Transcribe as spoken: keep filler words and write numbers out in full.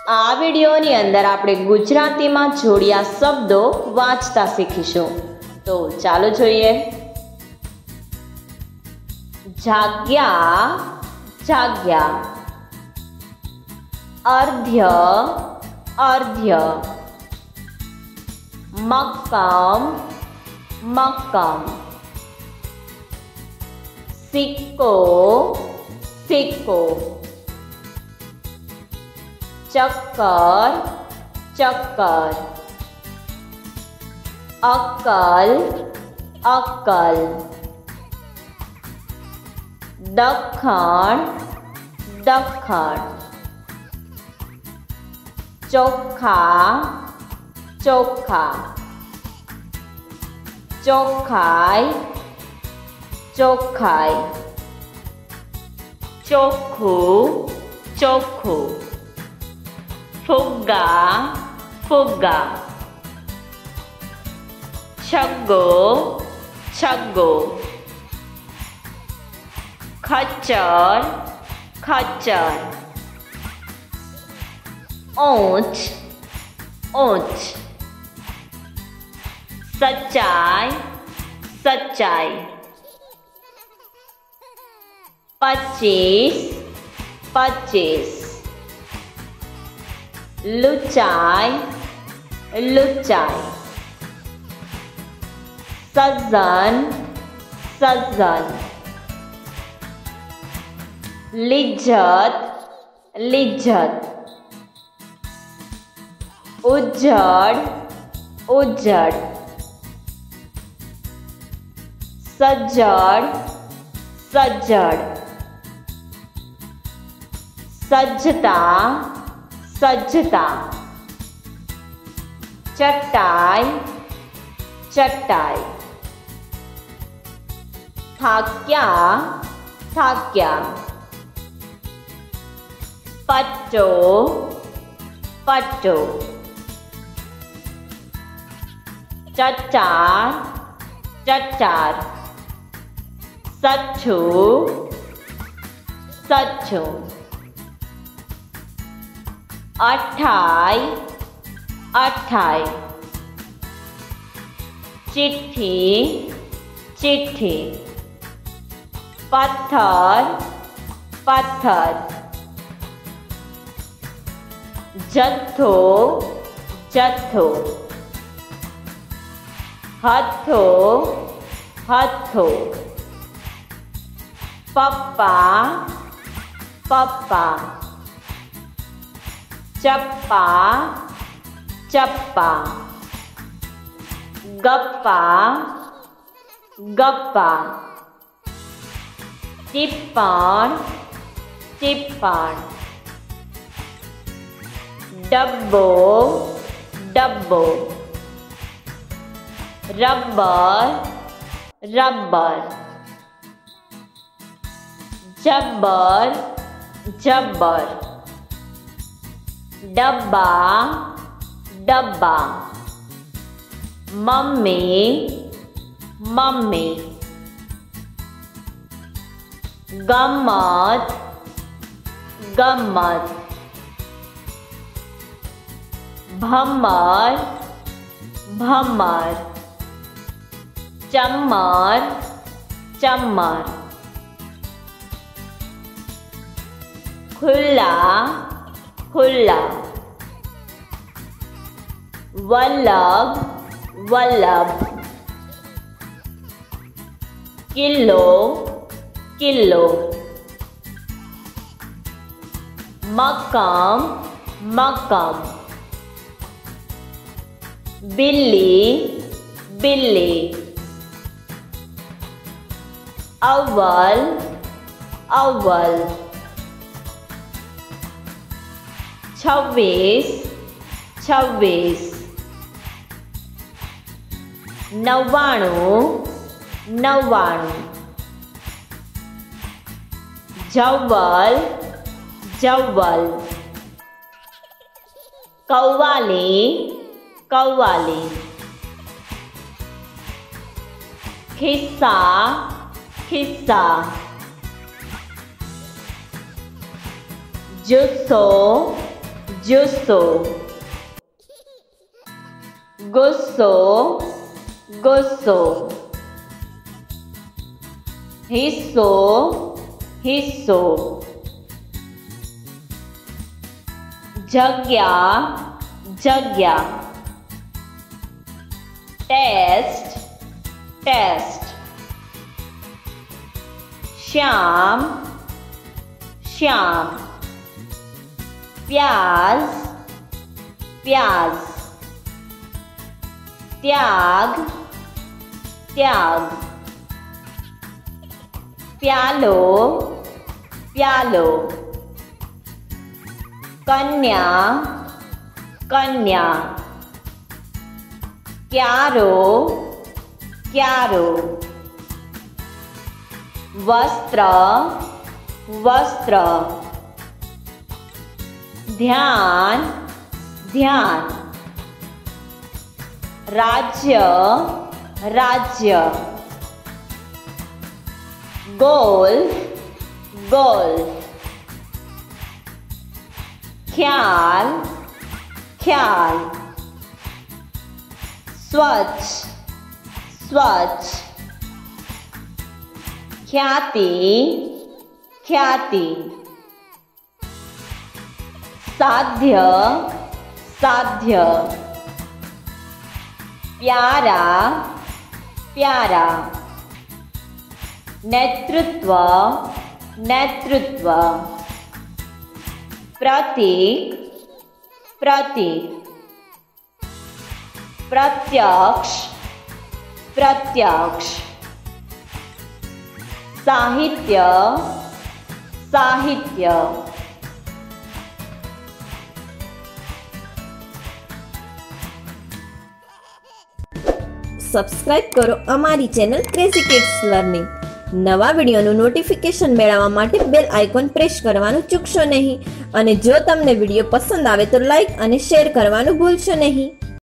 આ વિડીયોની અંદર આપણે ગુજરાતીમાં જોડિયા શબ્દો વાંચતા શીખીશું. તો ચાલો જોઈએ. જાગ્યા, જાગ્યા. અર્ધ્ય, અર્ધ્ય. મક્કમ, મક્કમ. સિક્કો, સિક્કો. चक्कर, चक्कर. अक्कल, अक्कल. दखण, दखण. चोखा, चोखा. चोखाई, चोखाई. चोखू, चोखू. फुग्गा, फुग्गा. छग्गो, छग्गो. खच्चर, खच्चर. ऊंच, ऊंच. सच्चाई, सच्चाई. पच्चीस, पच्चीस. लुचाई, लुचाई. सज्जन, सज्जन. लिज्जत, लिज्जत. उज्जड़, उज्जड़. सज्जड़, सज्जड़. सज्जता, सज्जता. चटाई, चटाई. थाक्या, थाक्या. पट्टो, पट्टो. चचार, चचार. सच्चू, सच्चू. अठाई, अठाई. चिट्ठी, चिट्ठी. पत्थर, पत्थर. जत्थो, जत्थो. हथो, हथो. पप्पा, पप्पा. चप्पा, चप्पा. गप्पा, गप्पा. टिप्पण, टिप्पण. डब्बो, डब्बो. Rubber, rubber. जब्बर, जब्बर. डब्बा, डब्बा. Mummy, mummy. गम्मत, गम्मत. भम्मर, भम्मर. चम्मर, चम्मर. खुला, खुला. वल्लभ, वल्लभ. Kilo, kilo. मक्कम, मक्कम. बिल्ली, बिल्ली. अव्वल, अव्वल. छब्बीस, छब्बीस. नव्वाणु, नव्वाणु. जव्वल, जव्वल. कव्वाली, कव्वाली. खिस्सा, खिस्सा. जुस्सो, जुस्सो, गुस्सो, गुस्सो, हिस्सो, हिस्सो, जग्या, जग्या, टेस्ट, टेस्ट, श्याम, श्याम, प्याज, प्याज, त्याग, त्याग, प्यालो, प्यालो, कन्या, कन्या, क्यारो, क्यारो, वस्त्र, वस्त्र, ध्यान, ध्यान, राज्य, राज्य, गोल, गोल, ख्याल, ख्याल, स्वच्छ, स्वच्छ, ख्याति, ख्याति, साध्य, साध्य, प्यारा, प्यारा, नेतृत्व, नेतृत्व, प्रतीक, प्रतीक, प्रत्यक्ष, प्रत्यक्ष, साहित्य, साहित्य, સબસ્ક્રાઇબ કરો અમારી ચેનલ ક્રેઝી કિડ્સ લર્નિંગ. નવા વિડીયોનું નોટિફિકેશન મેળવવા માટે બેલ આઇકોન પ્રેસ કરવાનું ચૂકશો નહીં. અને જો તમને વિડીયો પસંદ આવે તો લાઈક અને શેર કરવાનું ભૂલશો નહીં.